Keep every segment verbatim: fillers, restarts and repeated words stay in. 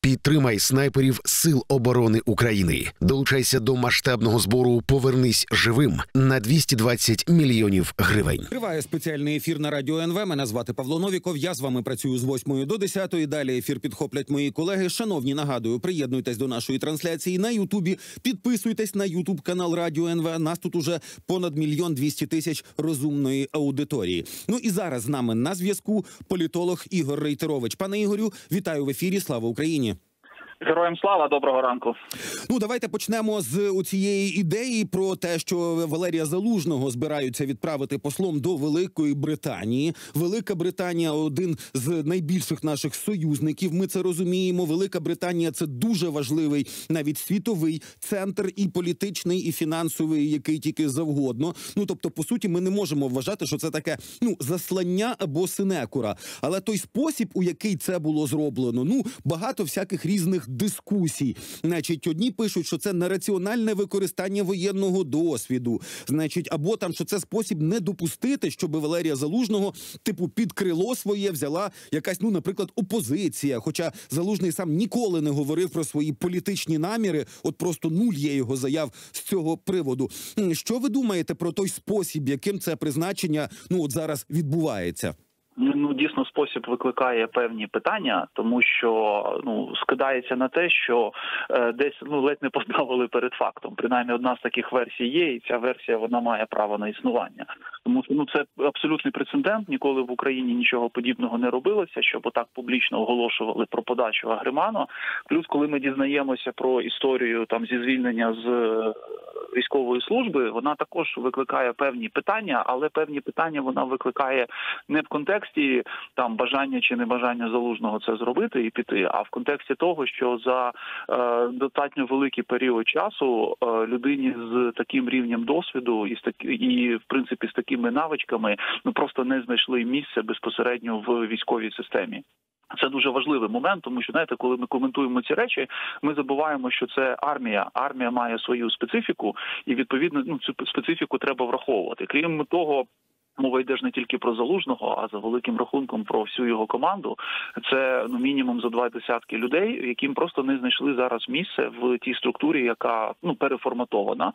Підтримай снайперів Сил оборони України. Долучайся до масштабного збору «Повернись живим» на двісті двадцять мільйонів гривень. Триває спеціальний ефір на Радіо ен ве. Мене звати Павло Новіков. Я з вами працюю з восьмої до десятої. Далі ефір підхоплять мої колеги. Шановні, нагадую, приєднуйтесь до нашої трансляції на Ютубі. Підписуйтесь на Ютуб канал Радіо ен ве. Нас тут уже понад мільйон двісті тисяч розумної аудиторії. Ну і зараз з нами на зв'язку політолог Ігор Рейтерович. Пане Ігорю, вітаю в ефірі. Слава Україні! Героям слава, доброго ранку. Ну, давайте почнемо з цієї ідеї про те, що Валерія Залужного збираються відправити послом до Великої Британії. Велика Британія – один з найбільших наших союзників, ми це розуміємо. Велика Британія – це дуже важливий навіть світовий центр і політичний, і фінансовий, який тільки завгодно. Ну, тобто, по суті, ми не можемо вважати, що це таке, ну, заслання або синекура. Але той спосіб, у який це було зроблено, ну, багато всяких різних дискусій. Значить, одні пишуть, що це нераціональне використання воєнного досвіду. Значить, або там, що це спосіб не допустити, щоб Валерія Залужного, типу, під крило своє взяла якась, ну, наприклад, опозиція. Хоча Залужний сам ніколи не говорив про свої політичні наміри. От просто нуль є його заяв з цього приводу. Що ви думаєте про той спосіб, яким це призначення, ну, от зараз відбувається? Ну, дійсно, спосіб викликає певні питання, тому що, ну, скидається на те, що е, десь, ну, ледь не поставили перед фактом. Принаймні, одна з таких версій є, і ця версія, вона має право на існування. Тому що, ну, це абсолютний прецедент, ніколи в Україні нічого подібного не робилося, щоб отак публічно оголошували про подачу Агреману. Плюс, коли ми дізнаємося про історію там зі звільнення з військової служби, вона також викликає певні питання, але певні питання вона викликає не в контексті там бажання чи небажання Залужного це зробити і піти, а в контексті того, що за е, достатньо великий період часу е, людині з таким рівнем досвіду і з такі, і в принципі з такими навичками, ну, просто не знайшли місце безпосередньо в військовій системі. Це дуже важливий момент, тому що, знаєте, коли ми коментуємо ці речі, ми забуваємо, що це армія. Армія має свою специфіку, і, відповідно, ну, цю специфіку треба враховувати. Крім того, мова йде ж не тільки про Залужного, а за великим рахунком про всю його команду. Це, ну, мінімум за два десятки людей, яким просто не знайшли зараз місце в тій структурі, яка, ну, переформатована.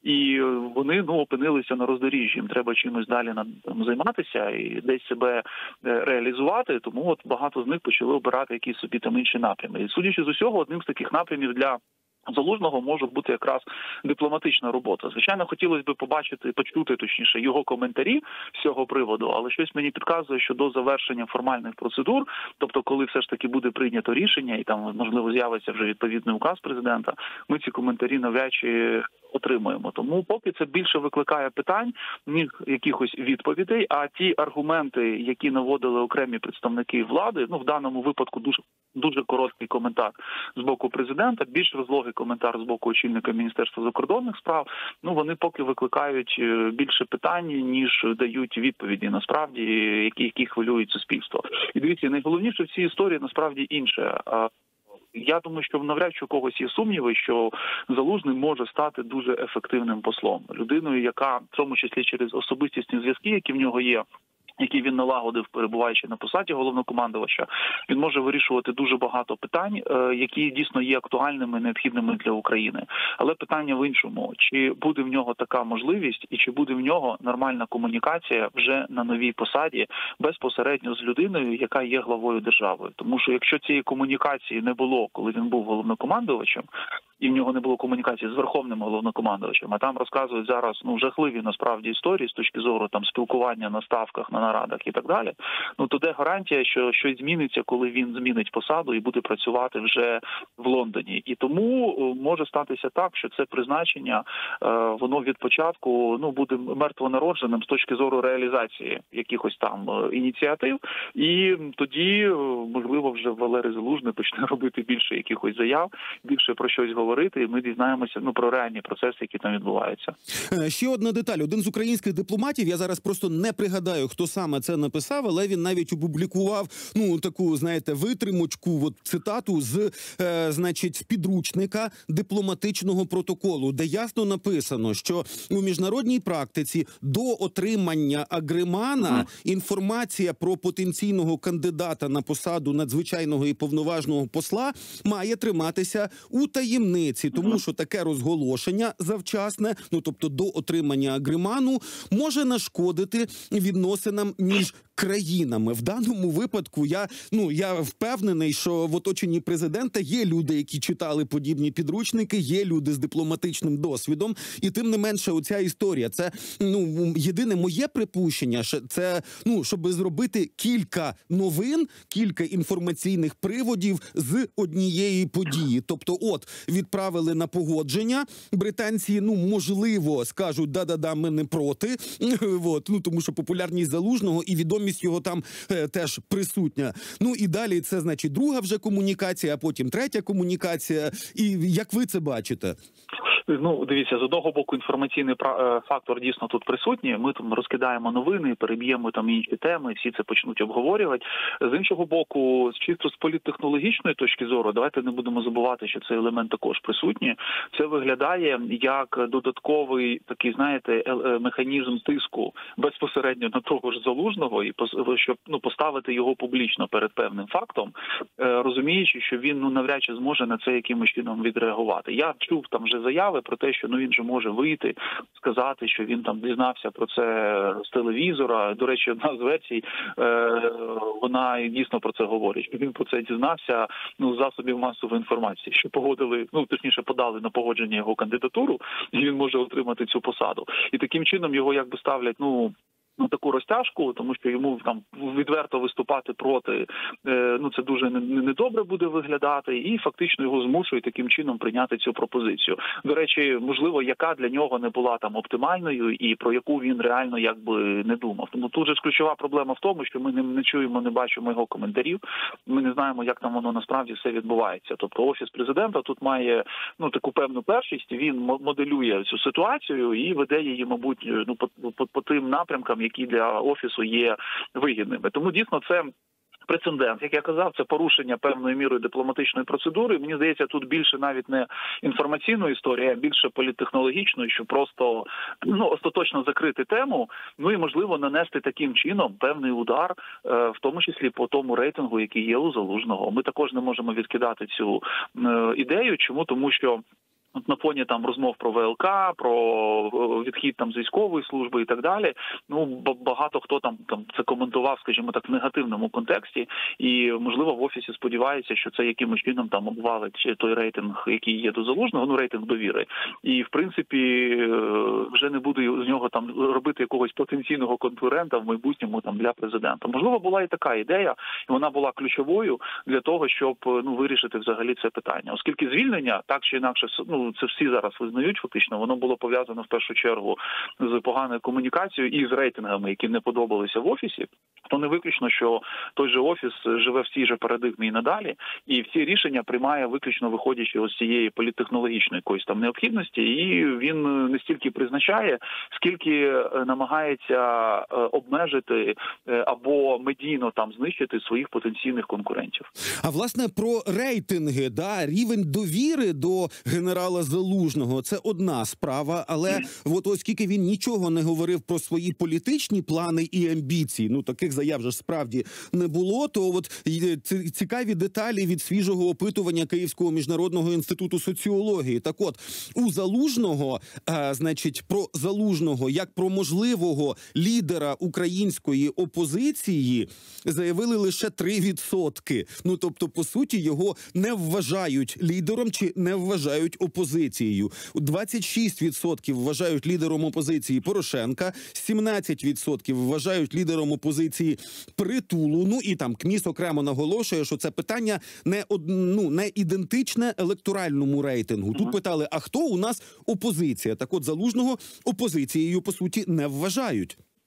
І вони, ну, опинилися на роздоріжжі. Їм треба чимось далі там займатися і десь себе реалізувати. Тому от багато з них почали обирати якісь собі там інші напрями. І, судячи з усього, одним з таких напрямів для Залужного може бути якраз дипломатична робота. Звичайно, хотілося б побачити, почути, точніше, його коментарі з цього приводу, але щось мені підказує, що до завершення формальних процедур, тобто коли все ж таки буде прийнято рішення і там, можливо, з'явиться вже відповідний указ президента, ми ці коментарі навряд чи отримуємо. Тому поки це більше викликає питань, ніж якихось відповідей, а ті аргументи, які наводили окремі представники влади, ну, в даному випадку дуже, дуже короткий коментар з боку президента, більш розлогий коментар з боку очільника Міністерства закордонних справ, ну, вони поки викликають більше питань, ніж дають відповіді, насправді, які, які хвилюють суспільство. І дивіться, найголовніше в цій історії, насправді, інше. Я думаю, що навряд чи у когось є сумніви, що Залужний може стати дуже ефективним послом. Людиною, яка, в тому числі через особистісні зв'язки, які в нього є, які він налагодив, перебуваючи на посаді головнокомандувача, він може вирішувати дуже багато питань, які дійсно є актуальними, необхідними для України. Але питання в іншому. Чи буде в нього така можливість і чи буде в нього нормальна комунікація вже на новій посаді безпосередньо з людиною, яка є главою держави? Тому що якщо цієї комунікації не було, коли він був головнокомандувачем, і в нього не було комунікації з верховним головнокомандувачем, а там розказують зараз, ну, жахливі насправді історії з точки зору там спілкування на ставках, на нарадах і так далі, ну, то де гарантія, що щось зміниться, коли він змінить посаду і буде працювати вже в Лондоні. І тому може статися так, що це призначення, воно від початку, ну, буде мертвонародженим з точки зору реалізації якихось там ініціатив, і тоді, можливо, вже Валерій Залужний почне робити більше якихось заяв, більше про щось говорити, говорити, і ми дізнаємося ну про реальні процеси, які там відбуваються. Ще одна деталь. Один з українських дипломатів, я зараз просто не пригадаю, хто саме це написав, але він навіть опублікував ну таку, знаєте, витримочку, от цитату з, е, значить, підручника дипломатичного протоколу, де ясно написано, що у міжнародній практиці до отримання агремана mm. інформація про потенційного кандидата на посаду надзвичайного і повноважного посла має триматися у таємниці, тому що таке розголошення завчасне, ну тобто до отримання агреману, може нашкодити відносинам між країнами. В даному випадку я, ну, я впевнений, що в оточенні президента є люди, які читали подібні підручники, є люди з дипломатичним досвідом, і тим не менше оця історія, це, ну, єдине моє припущення, що це, ну, щоб зробити кілька новин, кілька інформаційних приводів з однієї події. Тобто, от, відправили на погодження, британці, ну, можливо, скажуть, да-да-да, ми не проти, от, ну, тому що популярність Залужного і відомість його там е, теж присутня. Ну і далі це, значить, друга вже комунікація, а потім третя комунікація. І як ви це бачите? Ну, дивіться, з одного боку інформаційний фактор дійсно тут присутній. Ми там розкидаємо новини, переб'ємо там інші теми, всі це почнуть обговорювати. З іншого боку, чисто з політтехнологічної точки зору, давайте не будемо забувати, що цей елемент також присутній. Це виглядає як додатковий такий, знаєте, механізм тиску безпосередньо на того ж Залужного, і щоб ну поставити його публічно перед певним фактом, розуміючи, що він ну навряд чи зможе на це якимось чином відреагувати. Я чув там вже заяви про те, що ну він же може вийти, сказати, що він там дізнався про це з телевізора. До речі, одна з версій, е, вона дійсно про це говорить. Він про це дізнався ну з засобів масової інформації, що погодили, ну точніше подали на погодження його кандидатуру, і він може отримати цю посаду. І таким чином його якби ставлять, ну, Ну, таку розтяжку, тому що йому там відверто виступати проти, е, ну це дуже недобре буде виглядати, і фактично його змушують таким чином прийняти цю пропозицію. До речі, можливо, яка для нього не була там оптимальною і про яку він реально якби не думав. Тому тут же ж ключова проблема в тому, що ми не, не чуємо, не бачимо його коментарів, ми не знаємо, як там воно насправді все відбувається. Тобто Офіс президента тут має ну таку певну першість, він моделює цю ситуацію і веде її, мабуть, ну по, по, по тим напрямкам, які для Офісу є вигідними. Тому дійсно це прецедент, як я казав, це порушення певною мірою дипломатичної процедури. Мені здається, тут більше навіть не інформаційної історії, а більше політтехнологічної, що просто ну остаточно закрити тему, ну і можливо нанести таким чином певний удар, в тому числі по тому рейтингу, який є у Залужного. Ми також не можемо відкидати цю ідею. Чому? Тому що От на фоні там розмов про ВЛК, про відхід там з військової служби і так далі. Ну багато хто там там це коментував, скажімо так, в негативному контексті, і можливо в Офісі сподіваються, що це якимось чином там обвалить той рейтинг, який є до Залужного, ну рейтинг довіри. І в принципі вже не буде з нього там робити якогось потенційного конкурента в майбутньому там для президента. Можливо, була і така ідея, і вона була ключовою для того, щоб ну вирішити взагалі це питання, оскільки звільнення так чи інакше ну. Це всі зараз визнають, фактично, воно було пов'язано в першу чергу з поганою комунікацією і з рейтингами, які не подобалися в Офісі. То не виключно, що той же Офіс живе в цій же парадигмі і надалі, і всі рішення приймає виключно виходячи з цієї політтехнологічної якоїсь там необхідності, і він не стільки призначає, скільки намагається обмежити або медійно там знищити своїх потенційних конкурентів. А власне про рейтинги, да, рівень довіри до генерала Залужного – це одна справа, але mm. от оскільки він нічого не говорив про свої політичні плани і амбіції, ну таких заяв же справді не було, то от цікаві деталі від свіжого опитування Київського міжнародного інституту соціології. Так от, у Залужного, а, значить, про Залужного як про можливого лідера української опозиції заявили лише три відсотки. Ну, тобто, по суті, його не вважають лідером чи не вважають опозицією. двадцять шість відсотків вважають лідером опозиції Порошенка, сімнадцять відсотків вважають лідером опозиції Притулу. Ну і там КМІС окремо наголошує, що це питання не, ну, не ідентичне електоральному рейтингу. Тут питали, а хто у нас опозиція? Так от Залужного опозицією, по суті, не вважають.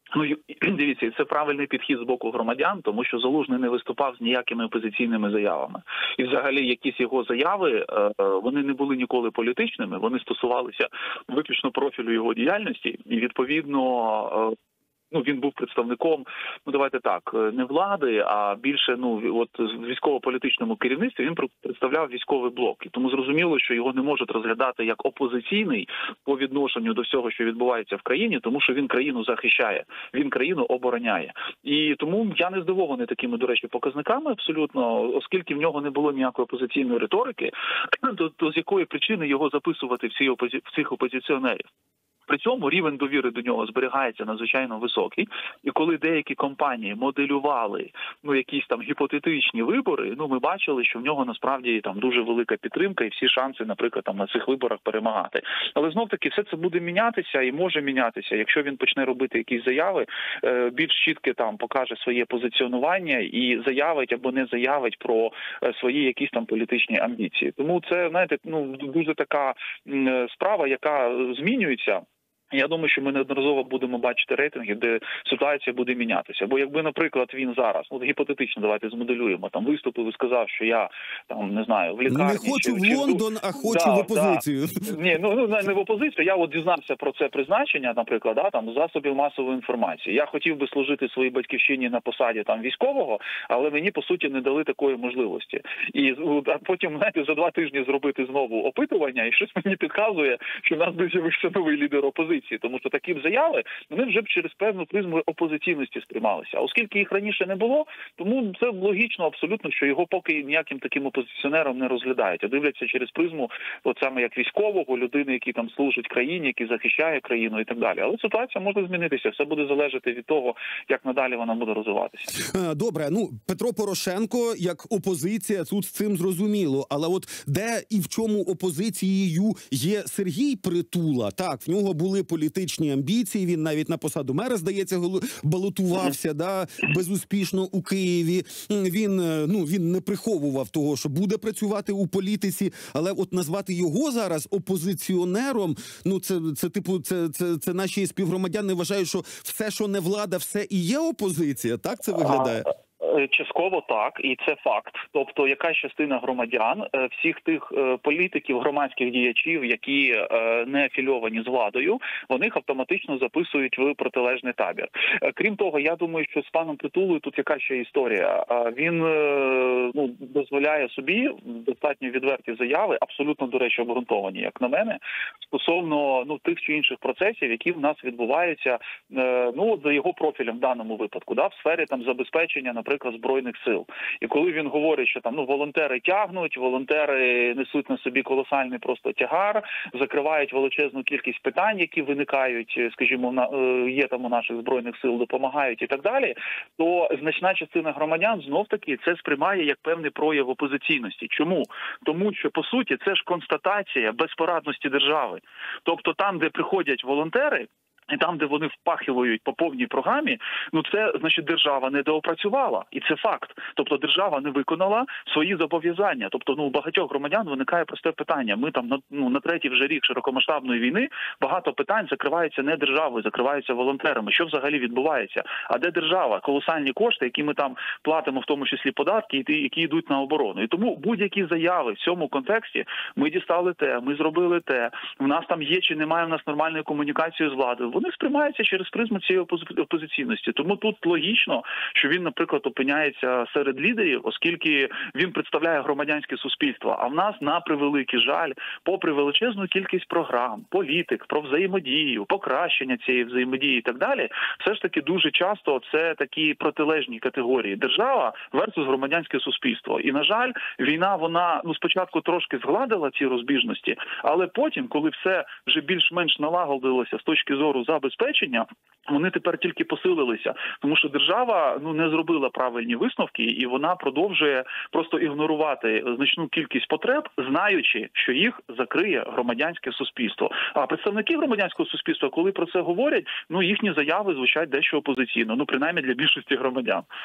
Ну, дивіться, це правильний підхід з боку громадян, тому що Залужний не виступав з ніякими опозиційними заявами. І взагалі якісь його заяви, вони не були ніколи політичними, вони стосувалися виключно профілю його діяльності. І, відповідно, ну, він був представником, ну, давайте так, не влади, а більше, ну, от в військово-політичному керівництві він представляв військовий блок. І тому зрозуміло, що його не можуть розглядати як опозиційний по відношенню до всього, що відбувається в країні, тому що він країну захищає, він країну обороняє. І тому я не здивований такими, до речі, показниками абсолютно, оскільки в нього не було ніякої опозиційної риторики, то, то з якої причини його записувати в ці опози... в цих опозиціонерів? При цьому рівень довіри до нього зберігається надзвичайно високий. І коли деякі компанії моделювали, ну, якісь там гіпотетичні вибори, ну, ми бачили, що в нього насправді там дуже велика підтримка і всі шанси, наприклад, там на цих виборах перемагати. Але знов-таки все це буде мінятися і може мінятися, якщо він почне робити якісь заяви, більш чітке там покаже своє позиціонування і заявить або не заявить про свої якісь там політичні амбіції. Тому це, знаєте, ну, дуже така справа, яка змінюється. Я думаю, що ми неодноразово будемо бачити рейтинги, де ситуація буде мінятися. Бо якби, наприклад, він зараз, ну, гіпотетично, давайте змоделюємо, там виступив і сказав, що я, там, не знаю, в лікарні... Не хочу чи, в Лондон, чи... а хочу да, в опозицію. Да. Ні, ну, не в опозицію. Я от дізнався про це призначення, наприклад, да, там, засобів масової інформації. Я хотів би служити своїй батьківщині на посаді там військового, але мені, по суті, не дали такої можливості. І а потім, знаєте, за два тижні зробити знову опитування, і щось мені підказує, що в нас би з'явився новий лідер опозиції. Тому що такі б заяви, вони вже б через певну призму опозиційності сприймалися. А оскільки їх раніше не було, тому це логічно абсолютно, що його поки ніяким таким опозиціонером не розглядають, а дивляться через призму, от саме як військового, людини, який там служить країні, який захищає країну і так далі. Але ситуація може змінитися, все буде залежати від того, як надалі вона буде розвиватися. Добре, ну, Петро Порошенко як опозиція, тут з цим зрозуміло, але от де і в чому опозицією є Сергій Притула? Так, в нього були політичні амбіції, він навіть на посаду мера, здається, балотувався, да, безуспішно у Києві. Він, ну, він не приховував того, що буде працювати у політиці, але от назвати його зараз опозиціонером, ну, це, це типу, це, це, це наші співгромадяни вважають, що все, що не влада, все і є опозиція, так це виглядає? Частково так, і це факт. Тобто, якась частина громадян, всіх тих політиків, громадських діячів, які не афільовані з владою, вони їх автоматично записують в протилежний табір. Крім того, я думаю, що з паном Притулою тут яка ще історія. Він, ну, дозволяє собі достатньо відверті заяви, абсолютно, до речі, обґрунтовані, як на мене, стосовно, ну, тих чи інших процесів, які в нас відбуваються, ну, от за його профілем в даному випадку, да, в сфері там забезпечення, наприклад, Збройних сил. І коли він говорить, що там, ну, волонтери тягнуть, волонтери несуть на собі колосальний просто тягар, закривають величезну кількість питань, які виникають, скажімо, на, є там у наших Збройних сил, допомагають і так далі, то значна частина громадян знов-таки це сприймає як певний прояв опозиційності. Чому? Тому що, по суті, це ж констатація безпорадності держави. Тобто там, де приходять волонтери, і там, де вони впахивають по повній програмі, ну це, значить, держава не доопрацювала. І це факт. Тобто держава не виконала свої зобов'язання. Тобто, ну, у багатьох громадян виникає просте питання. Ми там, на, ну, на третій вже рік широкомасштабної війни багато питань закриваються не державою, закриваються волонтерами. Що взагалі відбувається? А де держава? Колосальні кошти, які ми там платимо, в тому числі податки, які йдуть на оборону. І тому будь-які заяви в цьому контексті: ми дістали те, ми зробили те, в нас там є чи немає в нас нормальної комунікації з владою, вони сприймаються через призму цієї опозиційності. Тому тут логічно, що він, наприклад, опиняється серед лідерів, оскільки він представляє громадянське суспільство. А в нас, на превеликий жаль, попри величезну кількість програм, політик, про взаємодію, покращення цієї взаємодії і так далі, все ж таки дуже часто це такі протилежні категорії. Держава versus громадянське суспільство. І, на жаль, війна, вона, ну, спочатку трошки згладила ці розбіжності, але потім, коли все вже більш-менш налагодилося з точки зору забезпечення, вони тепер тільки посилилися, тому що держава, ну, не зробила правильні висновки, і вона продовжує просто ігнорувати значну кількість потреб, знаючи, що їх закриє громадянське суспільство. А представники громадянського суспільства, коли про це говорять, ну, їхні заяви звучать дещо опозиційно, ну, принаймні для більшості громадян.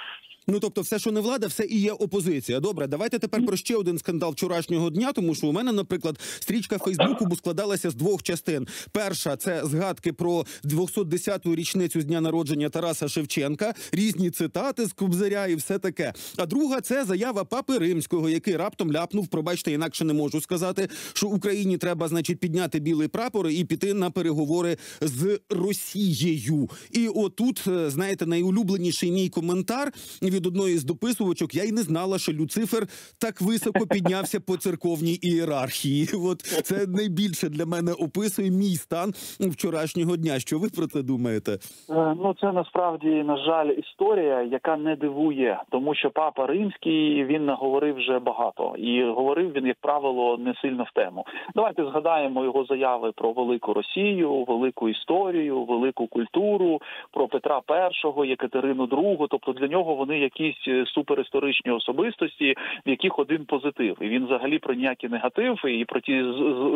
Ну, тобто, все, що не влада, все і є опозиція. Добре, давайте тепер про ще один скандал вчорашнього дня, тому що у мене, наприклад, стрічка Фейсбуку складалася з двох частин. Перша – це згадки про двохсот десяту річницю з дня народження Тараса Шевченка, різні цитати з Кобзаря і все таке. А друга – це заява Папи Римського, який раптом ляпнув, пробачте, інакше не можу сказати, що Україні треба, значить, підняти білий прапор і піти на переговори з Росією. І отут, знаєте, найулюбленіший мій коментар від одної з дописувачок: я й не знала, що Люцифер так високо піднявся по церковній ієрархії. От це найбільше для мене описує мій стан вчорашнього дня. Що ви про це думаєте? Ну, це насправді, на жаль, історія, яка не дивує, тому що Папа Римський, він наговорив вже багато. І говорив він, як правило, не сильно в тему. Давайте згадаємо його заяви про велику Росію, велику історію, велику культуру, про Петра Першого, Єкатерину Другу. Тобто для нього вони якісь суперісторичні особистості, в яких один позитив. І він взагалі про ніякі негатив і про ті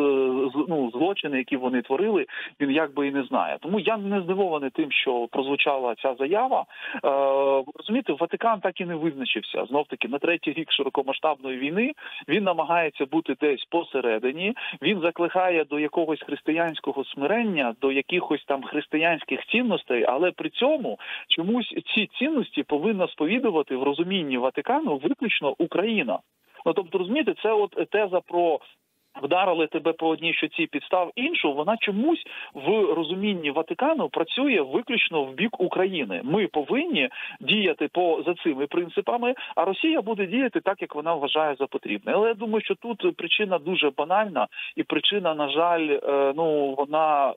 ну, злочини, які вони творили, він якби і не знає. Тому я не здивований тим, що прозвучала ця заява. Е, розумієте, Ватикан так і не визначився. Знов-таки, на третій рік широкомасштабної війни він намагається бути десь посередині, він закликає до якогось християнського смирення, до якихось там християнських цінностей, але при цьому чомусь ці цінності повинна сповідувати в розумінні Ватикану виключно Україна. Ну, тобто, розумієте, це от теза про вдарили тебе по одній щоці, підстав іншу, вона чомусь в розумінні Ватикану працює виключно в бік України. Ми повинні діяти по за цими принципами, а Росія буде діяти так, як вона вважає за потрібне. Але я думаю, що тут причина дуже банальна, і причина, на жаль, ну, вона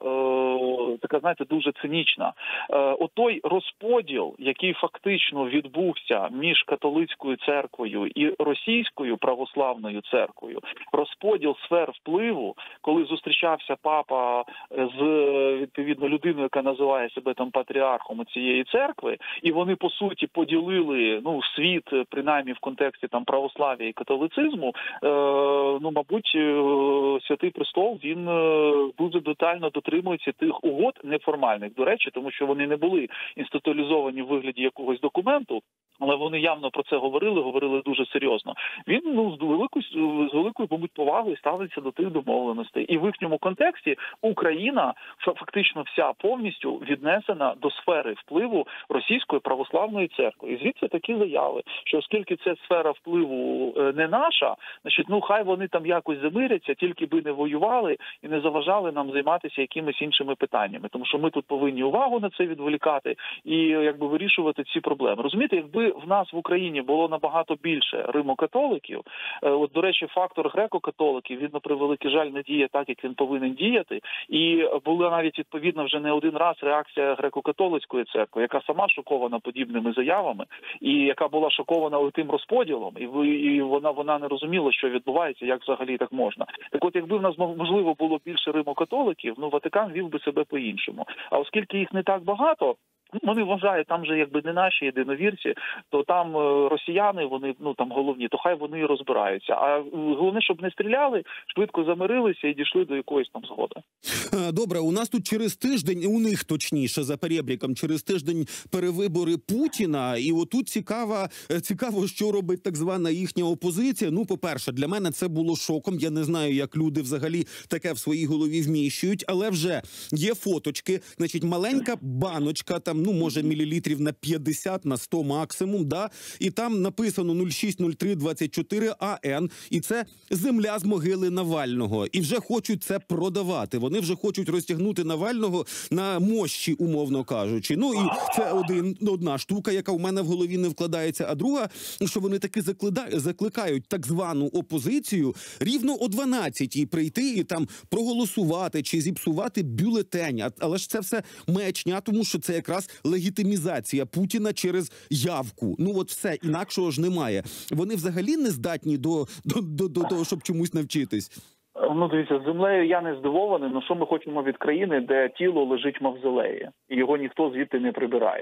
така, знаєте, дуже цинічна. Отой розподіл, який фактично відбувся між католицькою церквою і російською православною церквою, розподіл сфер впливу, коли зустрічався папа з, відповідно, людиною, яка називає себе там патріархом цієї церкви, і вони, по суті, поділили, ну, світ, принаймні в контексті там православ'я і католицизму, е, ну, мабуть, Святий Престол, він дуже детально дотримується тих угод неформальних, до речі, тому що вони не були інституалізовані в вигляді якогось документу, але вони явно про це говорили, говорили дуже серйозно. Він, ну, з великою, з великою, мабуть, повагою ставиться до тих домовленостей. І в їхньому контексті Україна фактично вся повністю віднесена до сфери впливу Російської православної церкви. І звідси такі заяви, що оскільки ця сфера впливу не наша, значить, ну, хай вони там якось замиряться, тільки би не воювали і не заважали нам займатися якимись іншими питаннями. Тому що ми тут повинні увагу на це відволікати і, якби, вирішувати ці проблеми. Розумієте, якби в нас в Україні було набагато більше римокатоликів, от, до речі, фактор греко-католиків, він, на превеликий жаль, не діє так, як він повинен діяти. І була навіть, відповідно, вже не один раз реакція греко-католицької церкви, яка сама шокована подібними заявами, і яка була шокована тим розподілом, і, і вона, вона не розуміла, що відбувається, як взагалі так можна. Так от, якби в нас, можливо, було більше римокатоликів, ну, Ватикан вів би себе по-іншому. А оскільки їх не так багато, вони вважають, там же якби не наші єдиновірці, то там росіяни, вони, ну, там головні, то хай вони і розбираються. А головне, щоб не стріляли, швидко замирилися і дійшли до якоїсь там згоди. Добре, у нас тут через тиждень, у них точніше, за перебріком, через тиждень перевибори Путіна, і отут цікаво, цікаво, що робить так звана їхня опозиція. Ну, по-перше, для мене це було шоком, я не знаю, як люди взагалі таке в своїй голові вміщують, але вже є фоточки, значить, маленька баночка, там, ну, може, мілілітрів на п'ятдесят, на сто максимум, да, і там написано нуль шість нуль три двадцять чотири А Н, і це земля з могили Навального, і вже хочуть це продавати, вони вже хочуть розтягнути Навального на мощі, умовно кажучи. Ну, і це один, одна штука, яка у мене в голові не вкладається, а друга, що вони таки закликають так звану опозицію рівно о дванадцятій прийти і там проголосувати чи зіпсувати бюлетень, але ж це все маячня, тому що це якраз легітимізація Путіна через явку. Ну от все, інакшого ж немає. Вони взагалі не здатні до, до, до, до того, щоб чомусь навчитись. Ну, дивіться, з землею я не здивований, але що ми хочемо від країни, де тіло лежить в мавзолеї, і його ніхто звідти не прибирає?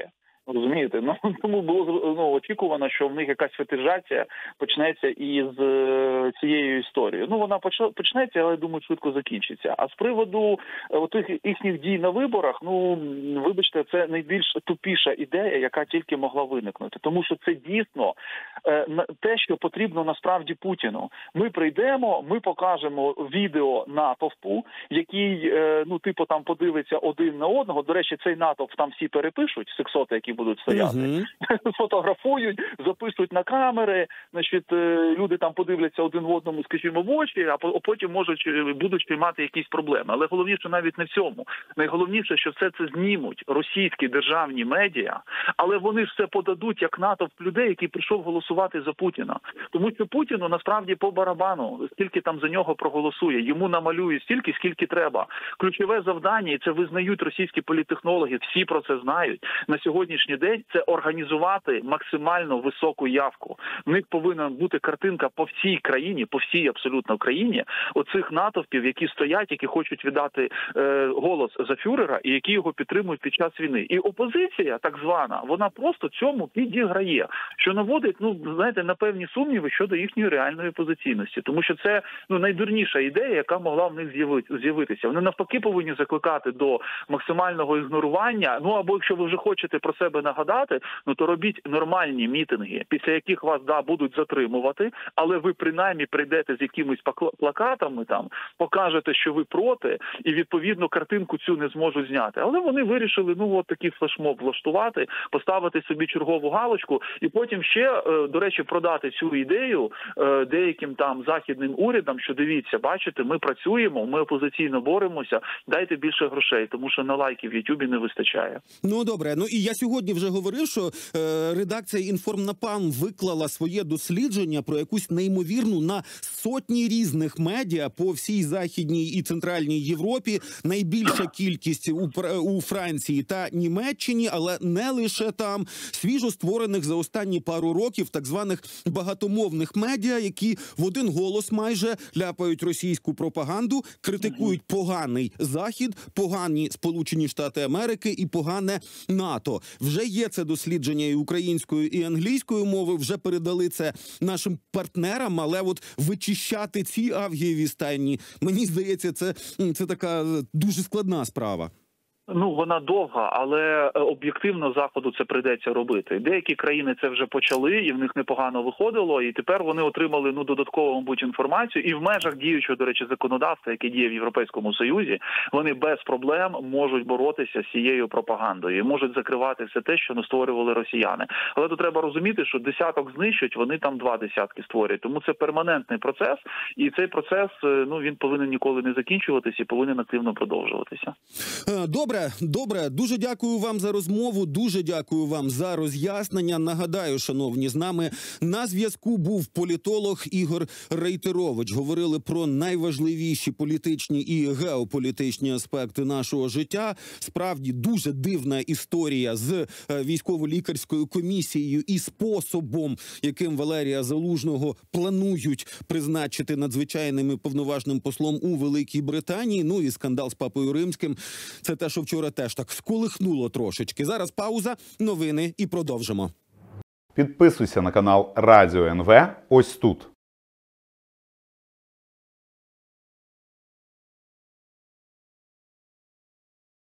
Розумієте? Ну, тому було ну, очікувано, що в них якась фетишація почнеться із е, цією історією. Ну, вона почнеться, але, думаю, швидко закінчиться. А з приводу отих їхніх дій на виборах, ну, вибачте, це найбільш тупіша ідея, яка тільки могла виникнути. Тому що це дійсно е, те, що потрібно насправді Путіну. Ми прийдемо, ми покажемо відео натовпу, який, е, ну, типу, там подивиться один на одного. До речі, цей натовп там всі перепишуть, сексоти, які будуть стояти, uh-huh. фотографують, записують на камери, значить, люди там подивляться один в одному, скажімо, в очі, а потім можуть, будуть приймати якісь проблеми. Але головніше навіть не в цьому. Найголовніше, що все це знімуть російські державні медіа, але вони ж це подадуть як натовп людей, який прийшов голосувати за Путіна. Тому що Путіну насправді по барабану, скільки там за нього проголосує, йому намалюють стільки, скільки треба. Ключове завдання, і це визнають російські політтехнологи, всі про це знають, на сьогоднішній день це організувати максимально високу явку. В них повинна бути картинка по всій країні, по всій абсолютно країні, оцих натовпів, які стоять, які хочуть віддати е, голос за фюрера і які його підтримують під час війни. І опозиція, так звана, вона просто цьому підіграє, що наводить, ну, знаєте, на певні сумніви щодо їхньої реальної позиційності. Тому що це, ну, найдурніша ідея, яка могла в них з'явитися. Вони навпаки повинні закликати до максимального ігнорування, ну, або якщо ви вже хочете про себе нагадати, ну то робіть нормальні мітинги, після яких вас, да, будуть затримувати, але ви принаймні прийдете з якимись плакатами там, покажете, що ви проти, і відповідно картинку цю не зможуть зняти. Але вони вирішили, ну, от такий флешмоб влаштувати, поставити собі чергову галочку, і потім ще, до речі, продати цю ідею деяким там західним урядам, що дивіться, бачите, ми працюємо, ми опозиційно боремося, дайте більше грошей, тому що на лайки в Ютубі не вистачає. Ну, добре. Ну, і я сьогодні вже говорив, що е, редакція «Інформнапалм» виклала своє дослідження про якусь неймовірну на сотні різних медіа по всій Західній і Центральній Європі. Найбільша кількість у, у Франції та Німеччині, але не лише там. Свіжо створених за останні пару років так званих багатомовних медіа, які в один голос майже ляпають російську пропаганду, критикують поганий Захід, погані Сполучені Штати Америки і погане НАТО. Вже є це дослідження і українською, і англійською мови, вже передали це нашим партнерам, але от вичищати ці авгієві стайні, мені здається, це, це така дуже складна справа. Ну, вона довга, але об'єктивно Заходу це прийдеться робити. Деякі країни це вже почали, і в них непогано виходило, і тепер вони отримали, ну, додаткову, мабуть, інформацію. І в межах діючого, до речі, законодавства, яке діє в Європейському Союзі, вони без проблем можуть боротися з цією пропагандою і можуть закривати все те, що не створювали росіяни. Але тут треба розуміти, що десяток знищать, вони там два десятки створюють. Тому це перманентний процес, і цей процес, ну, він повинен ніколи не закінчуватися і повинен активно продовжуватися. Добре. Добре, дуже дякую вам за розмову, дуже дякую вам за роз'яснення. Нагадаю, шановні, з нами на зв'язку був політолог Ігор Рейтерович. Говорили про найважливіші політичні і геополітичні аспекти нашого життя. Справді дуже дивна історія з військово-лікарською комісією і способом, яким Валерія Залужного планують призначити надзвичайним і повноважним послом у Великій Британії. Ну і скандал з Папою Римським. Це те, що вчора теж так сколихнуло трошечки. Зараз пауза, новини і продовжимо. Підписуйся на канал Радіо ен ве ось тут.